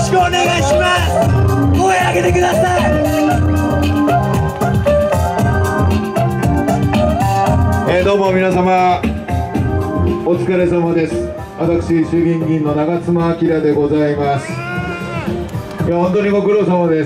しくお願いします。声上げてください。 どうも皆様お疲れ様です。私衆議院議員の長妻昭でございます。いや本当にご苦労様です。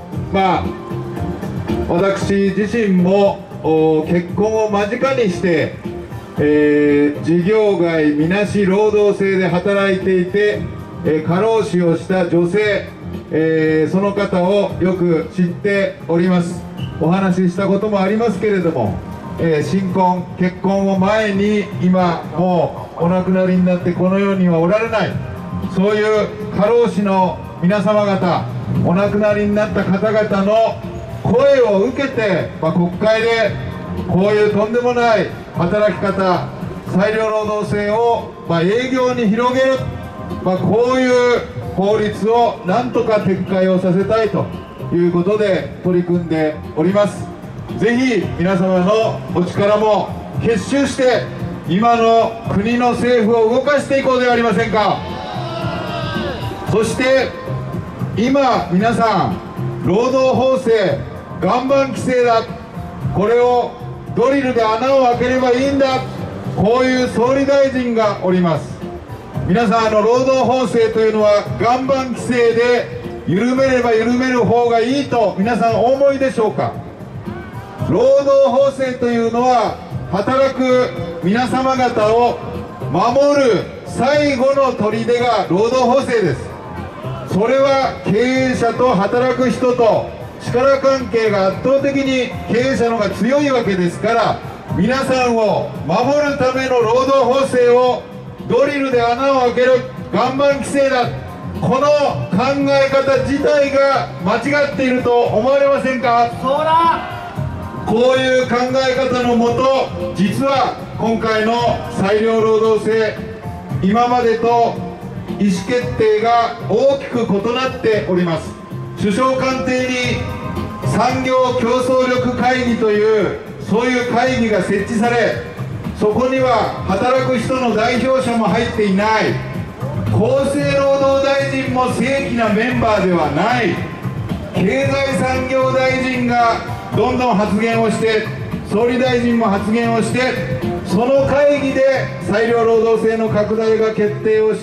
私自身も結婚を間近にして、事業外みなし労働制で働いていて、過労死をした女性、その方をよく知っております。お話ししたこともありますけれども、新婚結婚を前に今もうお亡くなりになってこの世にはおられない、そういう過労死の皆様方、お亡くなりになった方々の声を受けて、国会でこういうとんでもない働き方、裁量労働制を営業に広げる、こういう法律をなんとか撤回をさせたいということで取り組んでおります。ぜひ皆様のお力も結集して今の国の政府を動かしていこうではありませんか。そして今皆さん、労働法制、岩盤規制だ、これをドリルで穴を開ければいいんだ、こういう総理大臣がおります。皆さん、労働法制というのは岩盤規制で緩めれば緩める方がいいと皆さんお思いでしょうか。労働法制というのは働く皆様方を守る最後の砦が労働法制です。それは経営者と働く人と力関係が圧倒的に経営者の方が強いわけですから、皆さんを守るための労働法制をドリルで穴を開ける岩盤規制だ、この考え方自体が間違っていると思われませんか。 そうだ。 こういう考え方のもと、実は今回の裁量労働制、今までと意思決定が大きく異なっております。首相官邸に産業競争力会議というそういう会議が設置され、そこには働く人の代表者も入っていない、厚生労働大臣も正規なメンバーではない、経済産業大臣がどんどん発言をして、総理大臣も発言をして、その会議で裁量労働制の拡大が決定をして、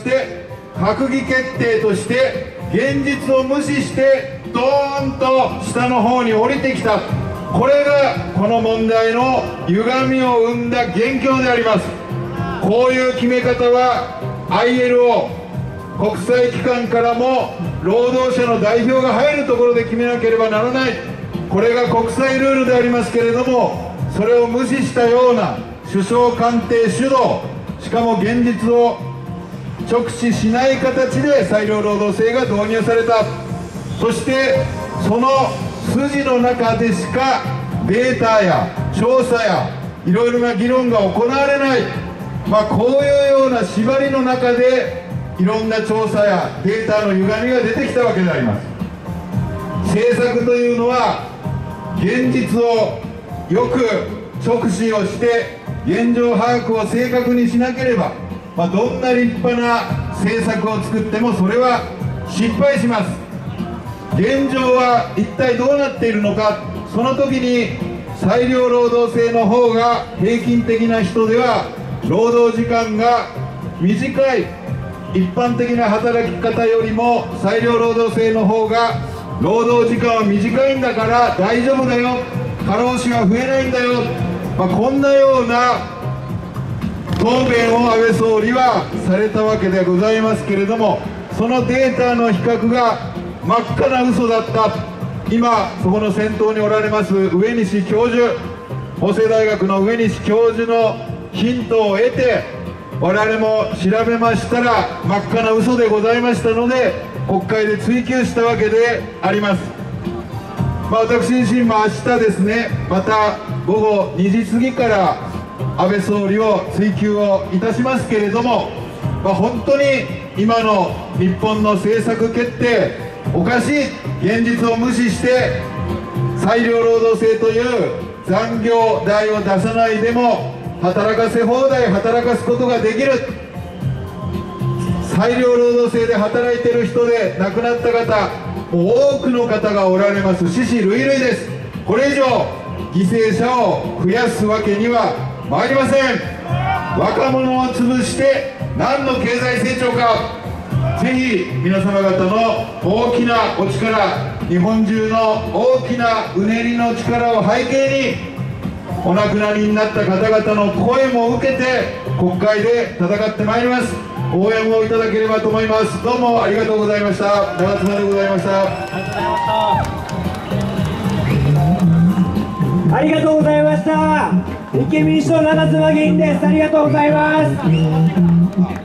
閣議決定として現実を無視してドーンと下の方に降りてきた、これがこの問題の歪みを生んだ元凶であります。こういう決め方は ILO 国際機関からも労働者の代表が入るところで決めなければならない、これが国際ルールでありますけれども、それを無視したような首相官邸主導、しかも現実を直視しない形で裁量労働制が導入された。そしてその筋の中でしかデータや調査やいろいろな議論が行われない、こういうような縛りの中でいろんな調査やデータの歪みが出てきたわけであります。政策というのは現実をよく直視をして現状把握を正確にしなければ、どんな立派な政策を作ってもそれは失敗します。現状は一体どうなっているのか、その時に裁量労働制の方が平均的な人では労働時間が短い、一般的な働き方よりも裁量労働制の方が労働時間は短いんだから大丈夫だよ、過労死は増えないんだよ、こんなような答弁を安倍総理はされたわけでございますけれども、そのデータの比較が真っ赤な嘘だった。今そこの先頭におられます上西教授、法政大学の上西教授のヒントを得て我々も調べましたら真っ赤な嘘でございましたので国会で追及したわけであります。私自身も明日ですね、また午後2時過ぎから安倍総理を追及をいたしますけれども、本当に今の日本の政策決定おかしい、現実を無視して裁量労働制という残業代を出さないでも働かせ放題働かすことができる、 裁量労働制で働いている人で亡くなった方、多くの方がおられます。死々類々です。これ以上犠牲者を増やすわけには参りません。若者を潰して何の経済成長か。ぜひ皆様方の大きなお力、日本中の大きなうねりの力を背景に、お亡くなりになった方々の声も受けて国会で戦ってまいります。応援をいただければと思います。どうもありがとうございました。長妻でございました。 ありがとうございました。立憲民主党長妻議員です。ありがとうございます。